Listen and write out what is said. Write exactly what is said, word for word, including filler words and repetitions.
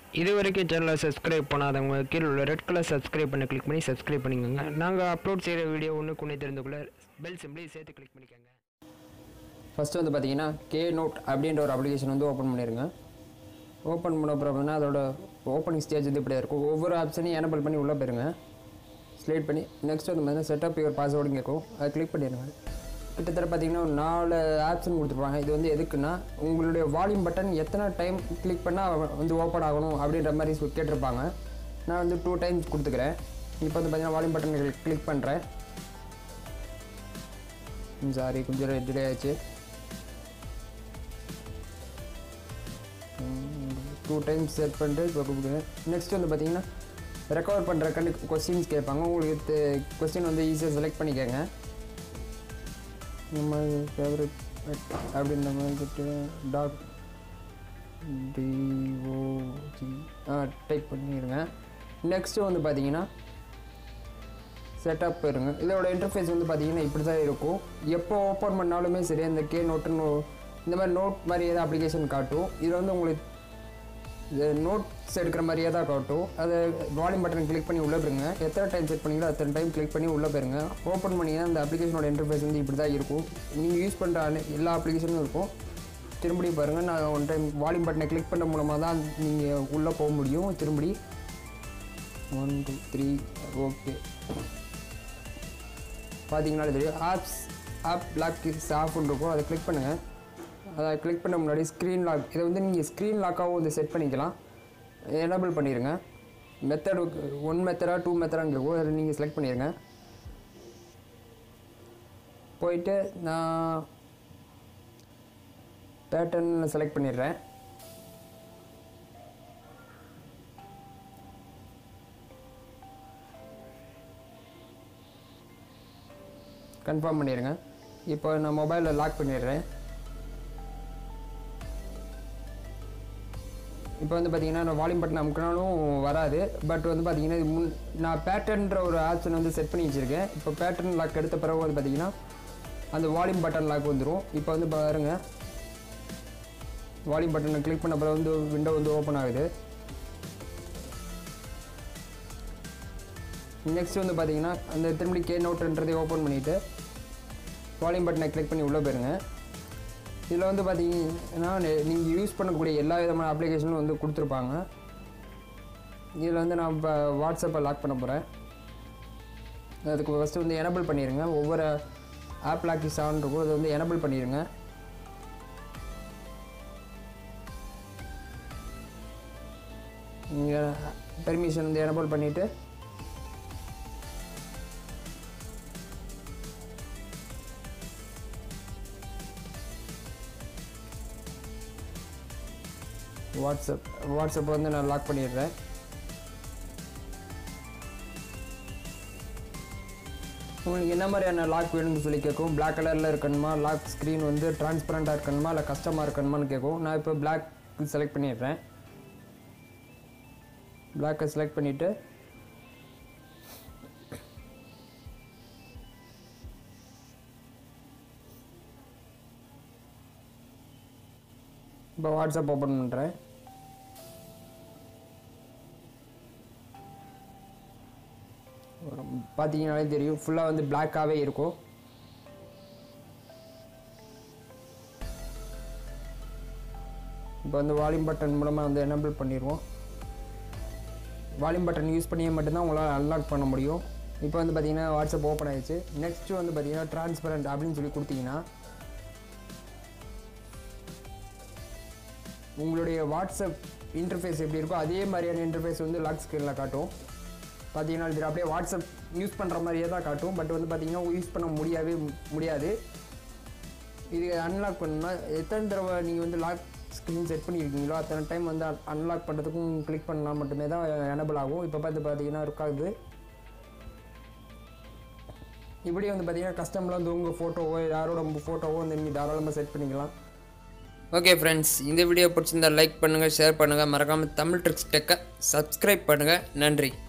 இதுவரைக்கும் சேனலை சப்ஸ்கிரைப் பண்ணாதவங்க கீழே உள்ள ரெட் கலர் சப்ஸ்கிரைப் பண்ண கிளிக் பண்ணி சப்ஸ்கிரைப் பண்ணிக்கோங்க. நாங்கள் அப்லோட் செய்கிற வீடியோ ஒன்று கொண்டு தெரிந்துக்குள்ள பெல் சிம்பிளி சேர்த்து கிளிக் பண்ணிக்கோங்க. ஃபஸ்ட்டு வந்து பார்த்தீங்கன்னா கே நோட் அப்படின்ற ஒரு அப்ளிகேஷன் வந்து ஓப்பன் பண்ணிடுங்க. ஓப்பன் பண்ண அப்புறம் அதோட ஓப்பனிங் ஸ்டேஜ் வந்து இப்படியே இருக்கும். ஒவ்வொரு ஆப்ஷனையும் எனபிள் பண்ணி உள்ளே போயிருங்க. ஸ்லைட் பண்ணி நெக்ஸ்ட் வந்து பார்த்தீங்கன்னா செட்டப் யுவர் பாஸ்வேர்டு கேட்கும். அதை கிளிக் பண்ணிடுங்க. கிட்டத்தட்ட பார்த்தீங்கன்னா ஒரு நாலு ஆப்ஷன் கொடுத்துருப்பாங்க. இது வந்து எதுக்குன்னா உங்களுடைய வால்யூம் பட்டன் எத்தனை டைம் கிளிக் பண்ணால் வந்து ஓப்பன் ஆகணும் அப்படின்ற மாதிரி கேட்டிருப்பாங்க. நான் வந்து டூ டைம்ஸ் கொடுத்துக்கிறேன். இப்போ வந்து பார்த்தீங்கன்னா வால்யூம் பட்டன் கிளிக் பண்ணுறேன். சாரி கொஞ்சம் டிலே ஆச்சு. டூ டைம்ஸ் செட் பண்ணிட்டு இப்போ கொடுக்குறேன். நெக்ஸ்ட் வந்து பார்த்தீங்கன்னா ரெக்கவர் பண்ணுற கண்டு கொஸ்டின்ஸ் கேட்பாங்க. உங்களுக்கு கொஸ்டின் வந்து ஈஸியாக செலக்ட் பண்ணிக்கோங்க. நம்ம ஃபேவரட் அப்படின்ற மாதிரி டாட் டிஓஜி ஆ டைப் பண்ணிடுங்க. நெக்ஸ்ட்டு வந்து பார்த்தீங்கன்னா செட்டப் இருங்க. இதோட இன்டர்ஃபேஸ் வந்து பார்த்தீங்கன்னா இப்படி தான் இருக்கும். எப்போ ஓப்பன் பண்ணாலுமே சரி அந்த கே நோட்டுன்னு இந்த மாதிரி நோட் மாதிரி ஏதாவது அப்ளிகேஷன் காட்டும். இதில் வந்து உங்களுக்கு இது நோட்ஸ் எடுக்கிற மாதிரியே தான் காட்டும். அதை வால்யூம் பட்டன் கிளிக் பண்ணி உள்ளே போயிருங்க. எத்தனை டைம் செட் பண்ணிங்களோ அத்தனை டைம் கிளிக் பண்ணி உள்ளே போயிருங்க. ஓப்பன் பண்ணிங்கன்னா அந்த அப்ளிகேஷனோட இன்டர்ஃபேஸ் வந்து இப்படி தான் இருக்கும். நீங்கள் யூஸ் பண்ணுற எல்லா அப்ளிகேஷனும் இருக்கும். திரும்படி பாருங்கள். நான் ஒன் டைம் வால்யூம் பட்டனை கிளிக் பண்ண மூலமாக தான் நீங்கள் உள்ளே போக முடியும். திரும்படி ஒன் டூ த்ரீ ஓகே பார்த்தீங்கன்னா தெரியும். ஆப்ஸ் ஆப் லாக் இஸ் ஆஃப்னு இருக்கும். அதை கிளிக் பண்ணுங்கள். அதை கிளிக் பண்ண முன்னாடி ஸ்க்ரீன் லாக் இதை வந்து நீங்கள் ஸ்க்ரீன் லாக்காகவும் வந்து செட் பண்ணிக்கலாம். எனபிள் பண்ணிடுங்க. மெத்தடு ஒன் மெத்தடா டூ மெத்தடான்னு இருக்கும். அதை நீங்கள் செலக்ட் பண்ணிடுங்க. போயிட்டு நான் பேட்டர்ன் செலக்ட் பண்ணிடுறேன். கன்ஃபார்ம் பண்ணிடுங்க. இப்போ நான் மொபைலில் லாக் பண்ணிடுறேன். இப்போ வந்து பார்த்தீங்கன்னா நான் வால்யூம் பட்டன் அமுக்கினாலும் வராது. பட் வந்து பார்த்தீங்கன்னா இது முன் நான் பேட்டர்ன்ற ஒரு ஆப்ஷன் வந்து செட் பண்ணி வச்சுருக்கேன். இப்போ பேட்டர்ன் லாக் எடுத்த பிறகு வந்து பார்த்தீங்கன்னா அந்த வால்யூம் பட்டன் லாக் வந்துடும். இப்போ வந்து பாருங்கள் வால்யூம் பட்டனை கிளிக் பண்ண பிறகு வந்து விண்டோ வந்து ஓப்பன் ஆகுது. நெக்ஸ்ட் வந்து பார்த்தீங்கன்னா அந்த திரும்பி கே நோட்டுன்றதை ஓப்பன் பண்ணிவிட்டு வால்யூம் பட்டனை கிளிக் பண்ணி உள்ளே போயிருங்க. இதில் வந்து பார்த்தீங்கன்னா நீங்கள் யூஸ் பண்ணக்கூடிய எல்லா விதமான அப்ளிகேஷனும் வந்து கொடுத்துருப்பாங்க. இதில் வந்து நான் இப்போ வாட்ஸ்அப்பை லாக் பண்ண போகிறேன். அதுக்கு ஃபஸ்ட்டு வந்து எனபிள் பண்ணிடுங்க. ஒவ்வொரு ஆப் லாக் இஸ் ஆன் இருக்கும். அதை வந்து எனபிள் பண்ணிடுங்க. நீங்கள் பெர்மிஷன் வந்து எனபிள் பண்ணிவிட்டு வாட்ஸ்அப் வாட்ஸ்அப் வந்து நான் லாக் பண்ணிடுறேன். உங்களுக்கு என்ன மாதிரியான லாக் வேணும்னு சொல்லி கேட்கும். பிளாக் கலரில் இருக்கணுமா, லாக் ஸ்க்ரீன் வந்து டிரான்ஸ்பரண்ட்டாக இருக்கணுமா, இல்லை கஸ்டமாக இருக்கணுமான்னு கேட்கும். நான் இப்போ பிளாக் செலக்ட் பண்ணிடுறேன். பிளாக்கை செலக்ட் பண்ணிவிட்டு இப்போ வாட்ஸ்அப் ஓப்பன் பண்ணுறேன். பார்த்தீங்கன்னாலே தெரியும் ஃபுல்லாக வந்து பிளாக்காகவே இருக்கும். இப்போ வந்து வால்யூம் பட்டன் மூலமாக வந்து எனபிள் பண்ணிடுவோம். வால்யூம் பட்டன் யூஸ் பண்ணியே மட்டும்தான் உங்களால் அன்லாக் பண்ண முடியும். இப்போ வந்து பார்த்தீங்கன்னா வாட்ஸ்அப் ஓப்பன் ஆகிடுச்சு. நெக்ஸ்ட்டு வந்து பார்த்தீங்கன்னா டிரான்ஸ்பரண்ட் அப்படின்னு சொல்லி கொடுத்தீங்கன்னா உங்களுடைய வாட்ஸ்அப் இன்டர்ஃபேஸ் எப்படி இருக்கோ அதே மாதிரியான இன்டர்ஃபேஸ் வந்து லாக் ஸ்க்ரீனில் காட்டும். பார்த்தீங்கன்னா இது அப்படியே வாட்ஸ்அப் யூஸ் பண்ணுற மாதிரியே தான் காட்டும். பட் வந்து பார்த்தீங்கன்னா யூஸ் பண்ண முடியவே முடியாது. இது அன்லாக் பண்ணணும்னா எத்தனை தடவை நீங்கள் வந்து லாக் ஸ்க்ரீன் செட் பண்ணியிருக்கீங்களோ அத்தனை டைம் வந்து அன்லாக் பண்ணுறதுக்கும் கிளிக் பண்ணால் மட்டுமே தான் எனபிள் ஆகும். இப்போ பார்த்து பார்த்தீங்கன்னா இருக்காது. இப்படி வந்து பார்த்தீங்கன்னா கஸ்டமரில் வந்து உங்கள் ஃபோட்டோவோ யாரோட ஃபோட்டோவோ வந்து நீங்கள் தாராளமாக செட் பண்ணிக்கலாம். ஓகே ஃப்ரெண்ட்ஸ், இந்த வீடியோ பிடிச்சிருந்தால் லைக் பண்ணுங்கள், ஷேர் பண்ணுங்கள், மறக்காமல் தமிழ் ட்ரிக்ஸ் டெக்கை சப்ஸ்கிரைப் பண்ணுங்கள். நன்றி.